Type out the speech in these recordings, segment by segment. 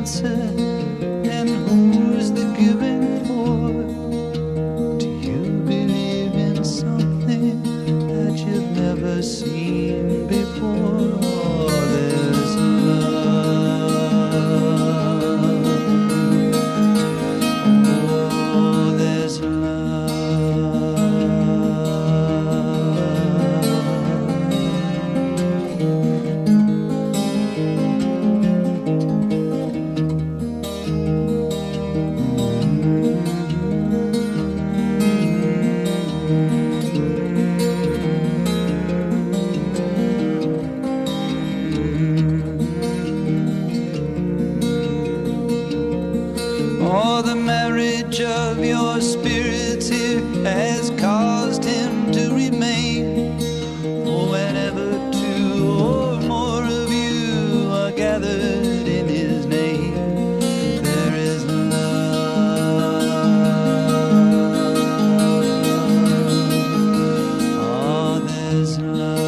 answer, and who's the giving for? Do you believe in something that you've never seen before? Oh, there's love. Oh, there's love. Oh, the marriage of your spirits here has caused him to remain. Oh, whenever two or more of you are gathered in his name, there is love. Oh, there's love.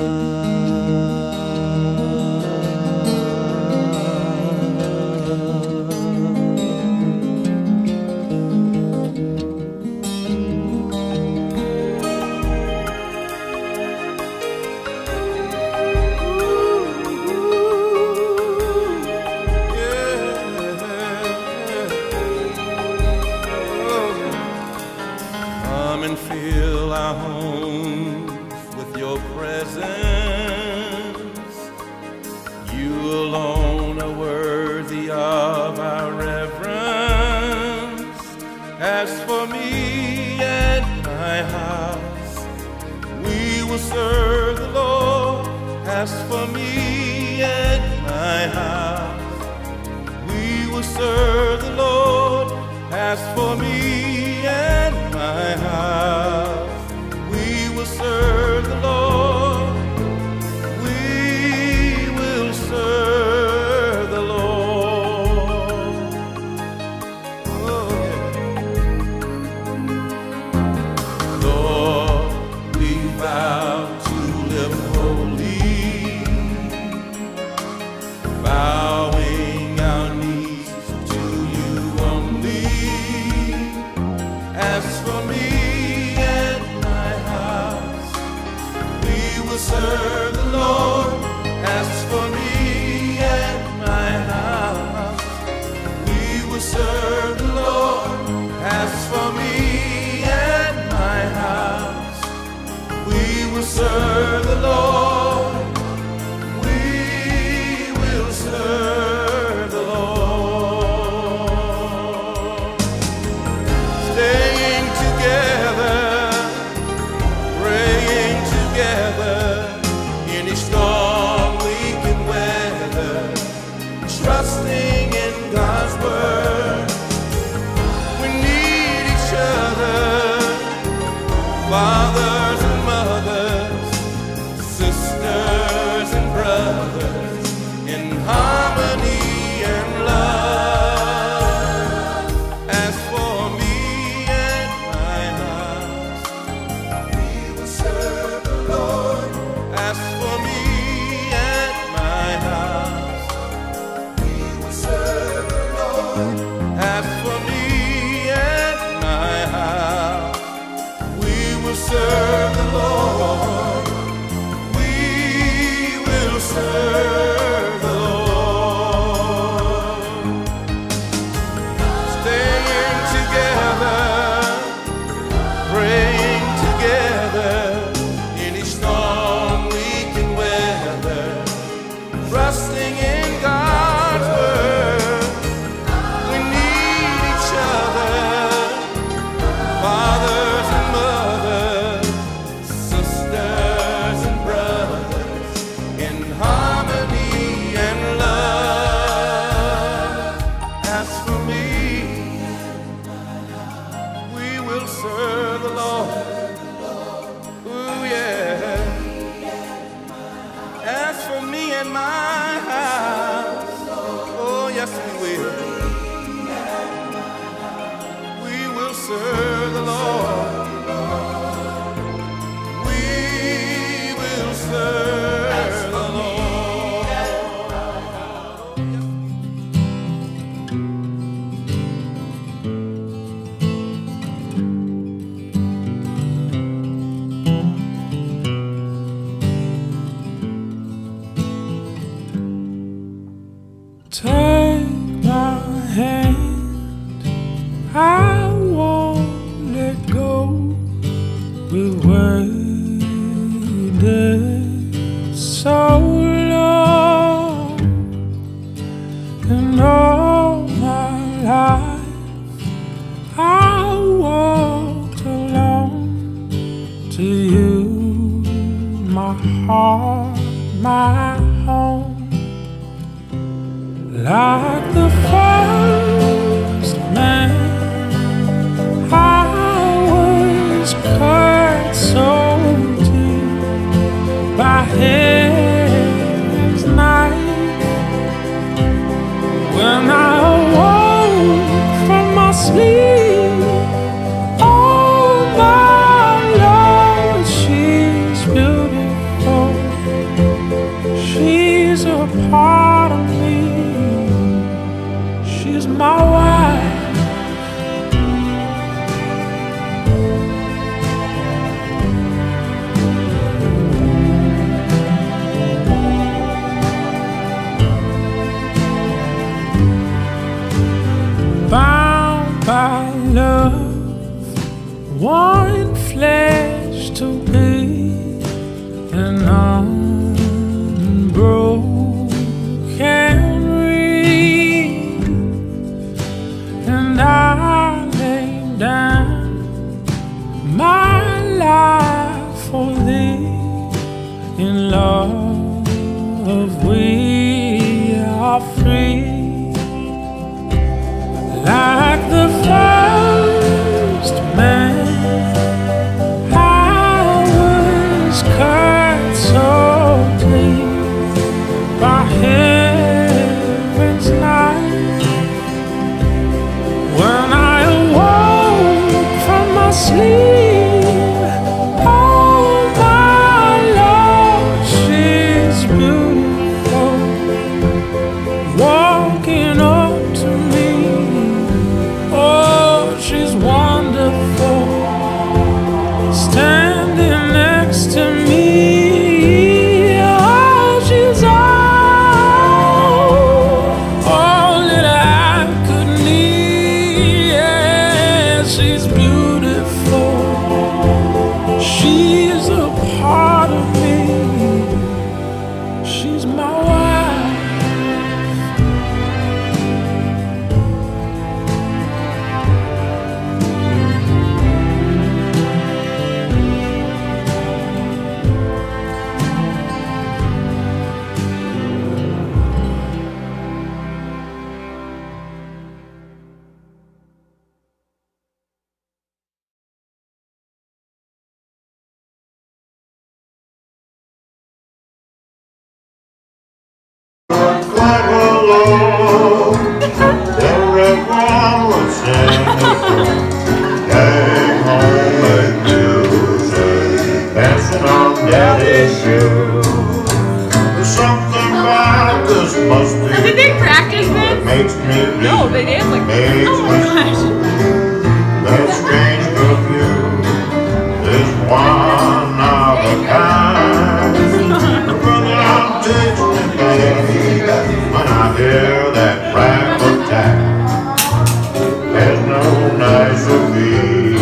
Come and fill our homes with your presence. You alone are worthy of our reverence. As for me and my house, we will serve the Lord. As for me and my house, we will serve the Lord. As for me and my house, we will serve the Lord. We will serve the Lord. Oh, yeah. Lord, we vow to live holy, bowing our knees to you only. As for me and my house, we will serve the Lord. As for me and my house, we will serve the Lord. As for me and my house, we will serve the Lord. We will serve the Lord. Staying together, praying together, any storm we can weather, trusting in God's word. We need each other, fathers and mothers, sisters and brothers, in harmony and love. As for me and my house, we will serve the Lord. As for me and my house, we will serve the Lord. As for me and my house, we will serve the Lord. We will serve the Lord. Staying together, praying together, any storm we can weather, trusting in God's word. We need each other, fathers and mothers, sisters and brothers, in harmony and love. As for me, we will serve the Lord. Ooh, yeah. As for me and my house, Take my hand, I won't let go. We waited so long, and all my life I walked alone to you, my heart, my home. Like the first man, I was cut so deep by heaven's knife. When I awoke from my sleep, oh my Lord, she's beautiful. She's a part of me. She's my wife. Bound by love, one flesh to be, an unbroken reed. And I lay down my life for thee. In love we are free. Like the first man, I was cut so deep by heaven's knife. When I awoke from my sleep, oh my Lord, she's beautiful, walking up to me. Oh, she's wonderful, standing next to me. Oh, she's all that I could need. Yeah, she's beautiful. She's a part of me. She's my wife. Flag will low, everyone will sing the song. Hang home, make music, dancing on daddy's shoes. There's something about this musty. Did they practice this? Makes me weak. No, they dance like this. Makes Oh me my gosh. cool. That strange perfume is one of a kind. Brother, I'm tasting baby when I hear that rap attack. There's no nicer feeling.